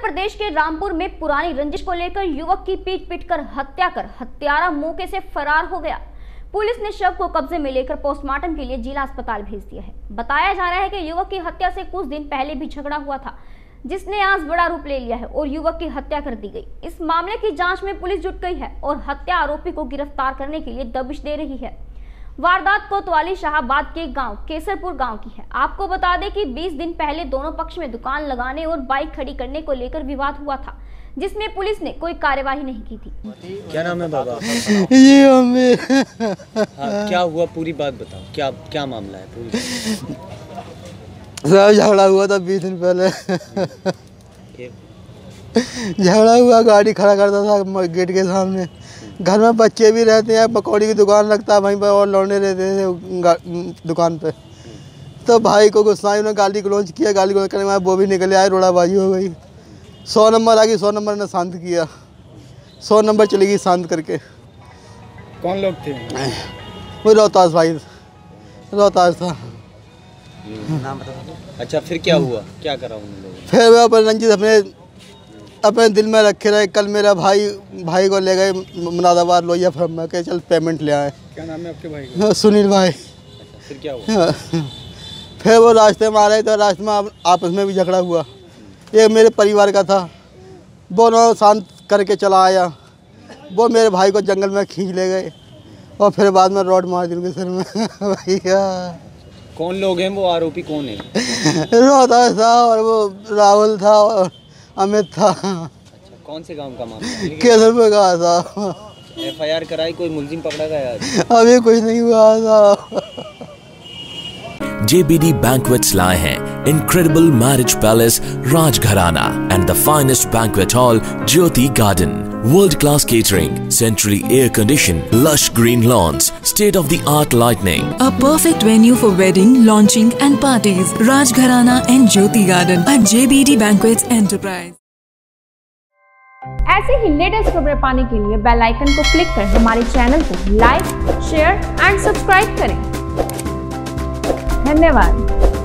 प्रदेश के रामपुर में पुरानी रंजिश को लेकर युवक की पीट-पीटकर हत्या कर हत्यारा मौके से फरार हो गया। पुलिस ने शव को कब्जे में लेकर पोस्टमार्टम के लिए जिला अस्पताल भेज दिया है। बताया जा रहा है कि युवक की हत्या से कुछ दिन पहले भी झगड़ा हुआ था, जिसने आज बड़ा रूप ले लिया है और युवक की हत्या कर दी गई। इस मामले की जांच में पुलिस जुट गई है और हत्या आरोपी को गिरफ्तार करने के लिए दबिश दे रही है। वारदात कोतवाली शाहबाद के गांव केसरपुर गांव की है। आपको बता दें कि 20 दिन पहले दोनों पक्ष में दुकान लगाने और बाइक खड़ी करने को लेकर विवाद हुआ था, जिसमें पुलिस ने कोई कार्यवाही नहीं की थी। क्या नाम है बाबा? ये हमें हाँ, क्या हुआ पूरी बात बताओ, क्या मामला है पूरी? सर झगड़ा हुआ था 20 दिन पहले। झगड़ा हुआ, गाड़ी खड़ा करता था गेट के सामने। घर में बच्चे भी रहते हैं, पकौड़ी की दुकान लगता है वहीं पर और लौंडे रहते थे दुकान पे। तो भाई को गुस्सा आई, उन्होंने गाली गलौज किया। गाली गलौज करने में वो भी निकले आए, रोड़ाबाजी हो गई। 100 नंबर आ गई, 100 नंबर ने शांत किया। 100 नंबर चली गई शांत करके। कौन लोग थे? वो रोहतास भाई, रोहतास था। नाम बताओ। अच्छा फिर क्या हुआ, क्या करा उन लोगों? फिर वो अपने रंजित अपने दिल में रखे रहे। कल मेरा भाई को ले गए मुरादाबाद लोहिया फर्म में के चल पेमेंट ले आए। क्या नाम है आपके भाई का? सुनील भाई। अच्छा, फिर क्या हुआ? फिर वो रास्ते में आ रहे थे, रास्ते में आपस में भी झगड़ा हुआ। एक मेरे परिवार का था, वो उन्होंने शांत करके चला आया। वो मेरे भाई को जंगल में खींच ले गए और फिर बाद में रॉड मार दी उनके सिर में। भैया कौन लोग हैं वो? आरोपी कौन है? रोहतास था और वो राहुल था और अमित था। अच्छा, कौन से गांव का मामला है? केसरपुर का था। FIR कराई, कोई मुलजिम पकड़ा गया? अभी कुछ नहीं हुआ था। JBD Banquets लाए हैं incredible marriage palace Rajgharana and the finest banquet hall Jyoti Garden. World-class catering, centrally air-conditioned, lush green lawns, state-of-the-art lighting. A perfect venue for wedding, launching and parties. Rajgharana and Jyoti Garden at JBD Banquets Enterprise. ऐसे ही latest खबरें पाने के लिए bell icon को click कर हमारे channel को like, share and subscribe करें। धन्यवाद।